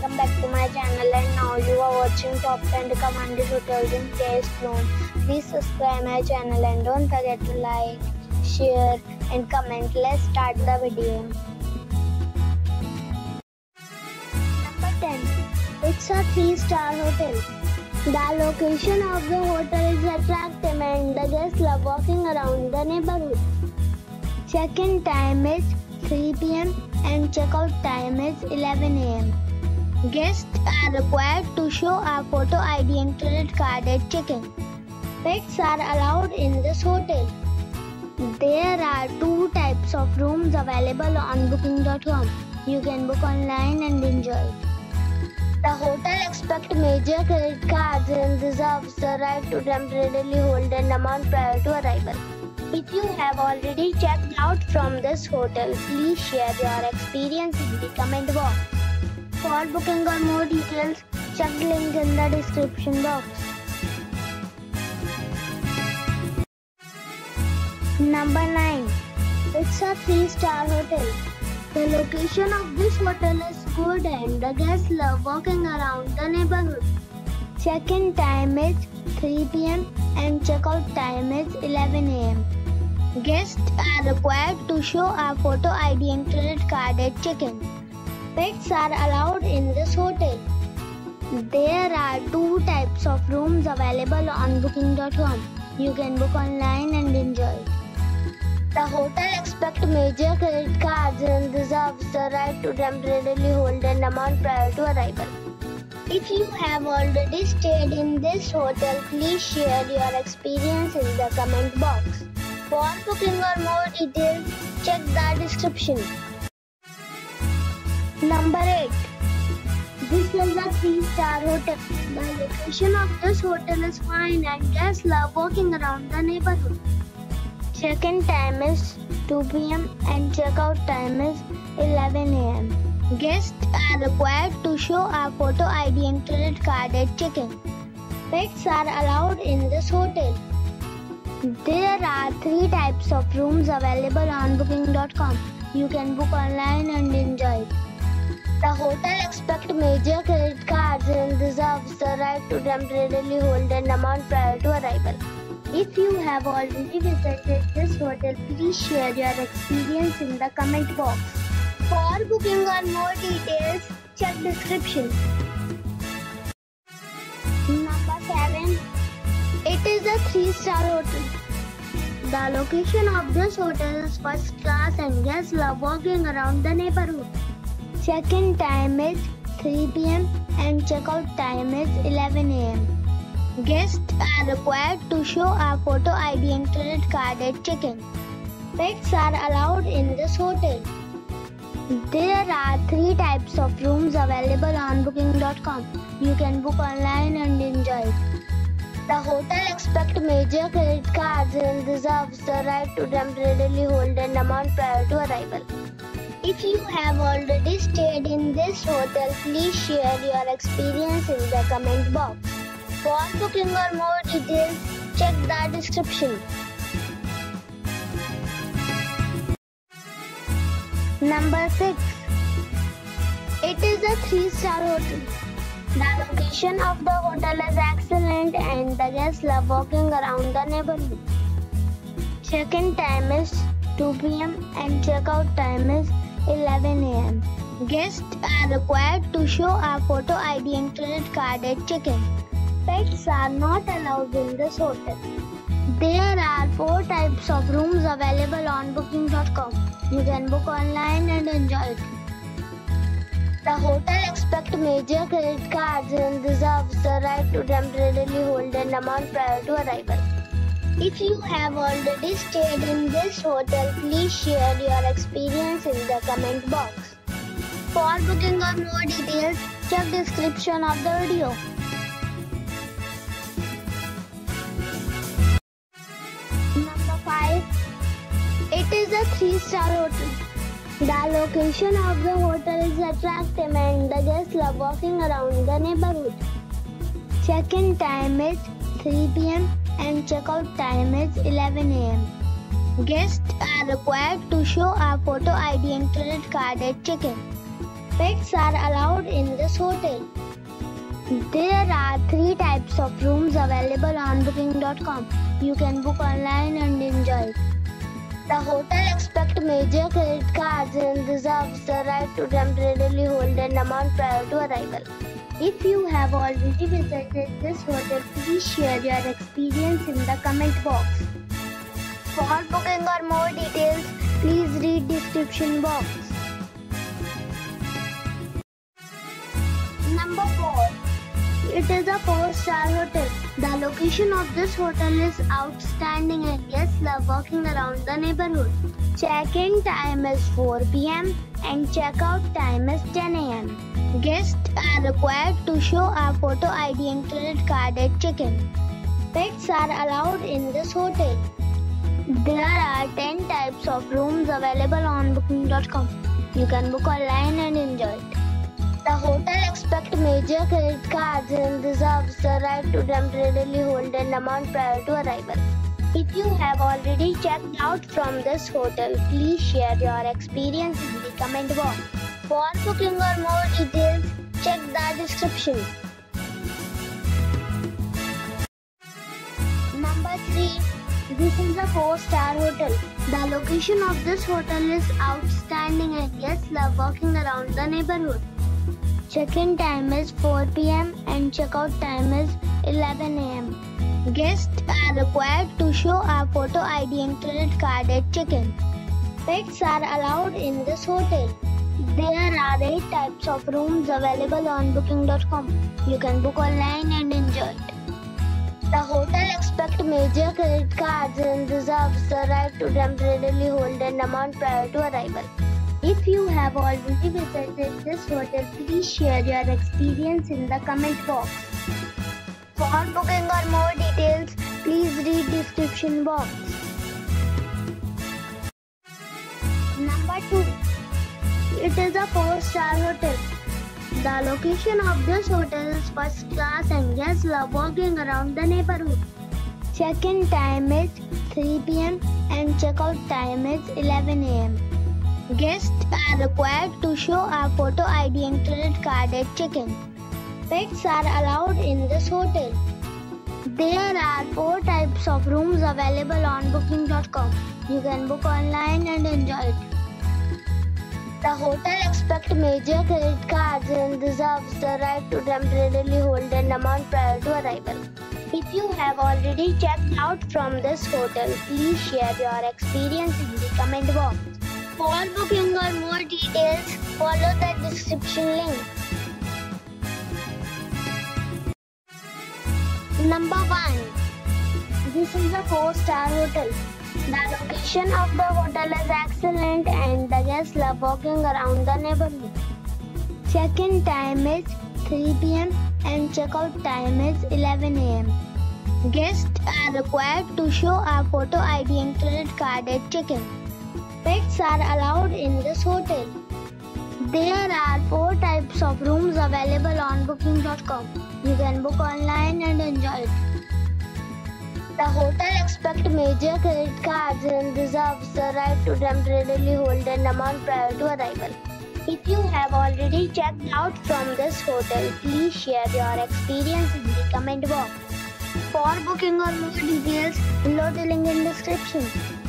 welcome back to my channel, and now you are watching top 10 recommended hotels in Place Rome. Please subscribe my channel and don't forget to like, share and comment. Let's start the video. Number 10. It's a 3-star hotel. The location of the hotel is attractive and the guests love walking around the neighborhood. Check-in time is 3 p.m. and check-out time is 11 a.m. Guests are required to show a photo ID and credit card at check-in. Pets are allowed in this hotel. There are 2 types of rooms available on booking.com. You can book online and enjoy it. The hotel expects major credit cards and reserves the right to temporarily hold an amount prior to arrival. If you have already checked out from this hotel, please share your experience in the comment box. For booking or more details, check the link in the description box. Number 9. It's a 3-star hotel. The location of this hotel is good and the guests love walking around the neighborhood. Check-in time is 3 p.m. and check-out time is 11 a.m. Guests are required to show a photo ID and credit card at check-in. Pets are allowed in this hotel. There are 2 types of rooms available on booking.com. You can book online and enjoy it. The hotel expects major credit cards and reserves the right to temporarily hold an amount prior to arrival. If you have already stayed in this hotel, please share your experience in the comment box. For booking or more details, check the description. Number 8. This is a 3-star hotel. The location of this hotel is fine and guests love walking around the neighborhood. Check-in time is 2 p.m. and check-out time is 11 a.m. Guests are required to show a photo ID and credit card at check-in. Pets are allowed in this hotel. There are 3 types of rooms available on booking.com. You can book online and enjoy it. The hotel expects major credit cards and reserves the right to temporarily hold an amount prior to arrival. If you have already visited this hotel, please share your experience in the comment box. For booking or more details, check description. Number 7. It is a 3-star hotel. The location of this hotel is first class and guests love walking around the neighborhood. Check-in time is 3 p.m. and check-out time is 11 a.m. Guests are required to show a photo ID and credit card at check-in. Pets are allowed in this hotel. There are 3 types of rooms available on booking.com. You can book online and enjoy it. The hotel expects major credit cards and reserves the right to temporarily hold an amount prior to arrival. If you have already stayed in this hotel, please share your experience in the comment box. For booking or more details, check the description. Number 6. It is a 3-star hotel. The location of the hotel is excellent and the guests love walking around the neighborhood. Check-in time is 2 p.m. and check-out time is 11 a.m. Guests are required to show a photo ID and credit card at check-in. Pets are not allowed in this hotel. There are 4 types of rooms available on booking.com. You can book online and enjoy it. The hotel expects major credit cards and reserves the right to temporarily hold an amount prior to arrival. If you have already stayed in this hotel, please share your experience in the comment box. For booking or more details, check the description of the video. Number 5. It is a 3-star hotel. The location of the hotel is attractive and the guests love walking around the neighborhood. Check-in time is 3 p.m. and check-out time is 11 a.m. Guests are required to show a photo ID and credit card at check-in. Pets are allowed in this hotel. There are 3 types of rooms available on booking.com. You can book online and enjoy it. The hotel accepts major credit cards and reserves the right to temporarily hold an amount prior to arrival. If you have already visited this hotel, please share your experience in the comment box. For booking or more details, please read description box. Number 4. It is a 4-star hotel. The location of this hotel is outstanding and guests love walking around the neighborhood. Check-in time is 4 p.m. and check-out time is 10 a.m. Guests are required to show a photo ID and credit card at check-in. Pets are allowed in this hotel. There are 10 types of rooms available on booking.com. You can book online and enjoy it. The hotel accepts major credit cards and reserves the right to temporarily hold an amount prior to arrival. If you have already checked out from this hotel, please share your experience in the comment box. For booking or more details, check the description. Number 3. This is a 4-star hotel. The location of this hotel is outstanding and guests love walking around the neighborhood. Check-in time is 4 p.m. and check-out time is 11 a.m. Guests are required to show a photo ID and credit card at check-in. Pets are allowed in this hotel. There are 8 types of rooms available on booking.com. You can book online and enjoy it. The hotel accepts major credit cards and reserves the right to temporarily hold an amount prior to arrival. If you have already visited this hotel, please share your experience in the comment box. For booking or more details, please read description box. Number 2. It is a 4-star hotel. The location of this hotel is first class and guests love walking around the neighborhood. Check-in time is 3 p.m. and check-out time is 11 a.m. Guests are required to show a photo ID and credit card at check-in. Pets are allowed in this hotel. There are 4 types of rooms available on booking.com. You can book online and enjoy it. The hotel accepts major credit cards and reserves the right to temporarily hold an amount prior to arrival. If you have already checked out from this hotel, please share your experience in the comment box. For booking or more details, follow the description link. Number 1. This is a 4-star hotel. The location of the hotel is excellent and the guests love walking around the neighborhood. Check-in time is 3 p.m. and check-out time is 11 a.m. Guests are required to show a photo ID and credit card at check-in. Pets are allowed in this hotel. There are 4 types of rooms available on booking.com. You can book online and enjoy it. The hotel accepts major credit cards and reserves the right to temporarily hold an amount prior to arrival. If you have already checked out from this hotel, please share your experience in the comment box. For booking or more details, below the link in description.